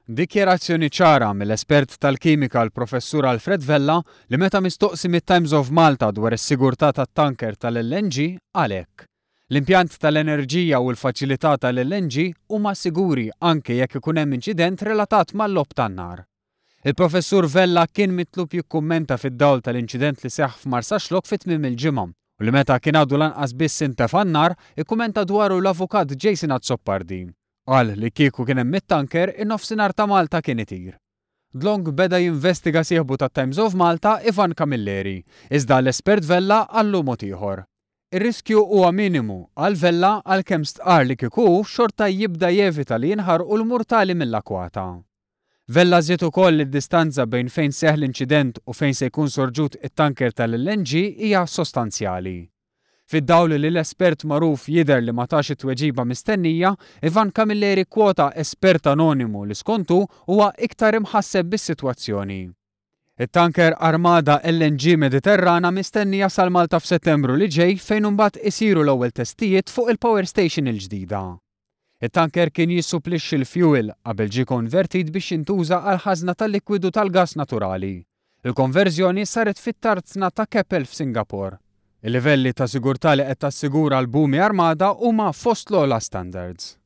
Dikjerazzjoni ċara mill-espert tal-kimika l-Professur Alfred Vella li meta mistoqsi mit-Times of Malta dwar is-sigurtà tat-tanker tal-LNG għalhekk. L-impjant tal-enerġija u l-faċilità tal-LNG huma siguri anke jekk ikun hemm inċident relatat mal-lob tan-nar. Il-Professur Vella kien mitlub jikkummenta fid-dawl tal-inċident li seħħ f'Marsa Xlok fit-tmiem il-ġimgħa u li meta kien għadu lanqas biss intef għan-nar ikkummenta dwaru l-avukat Jason Azzoppardi. Qal li kieku kien hemm it-tanker in-nofsinhar ta' Malta kien itir. Dlong beda jinvestiga sieħbu tat-Times of Malta Ivan Camilleri, iżda l-espert Vella għallu mod ieħor. Ir-riskju huwa minimu għal Vella għalkemm stqar li kieku xorta jibda jevita li jinħarqu l-murtali mill-akwata. Vella żied ukoll id-distanza bejn fejn seħħ l-inċident u fejn se jkun sorġut it-tanker tal-LNG hija sostanzjali. Fid-dawl li l-espert magħruf jidher li ma tax it-tweġiba mistennija, Ivan Camilleri kwota espert anonimu li skontu huwa iktar imħasseb bis-sitwazzjoni. It-tanker Armada LNG Mediterrana mistennija sal Malta f'Settembru li ġej fejn imbagħad isiru l-ewwel testijiet fuq il-power station il-ġdida. It-tanker kien jissupplixxi l-fuel qabel ġie konvertit biex jintuża għal ħażna tal-likwidu tal-gass naturali. Il-konverżjoni saret fit-tarzna ta' Keppel f'Singapore. Il-livelli ta' sigurtà li qed tassigura l-bumi Armada huma fost l-ogħla standards.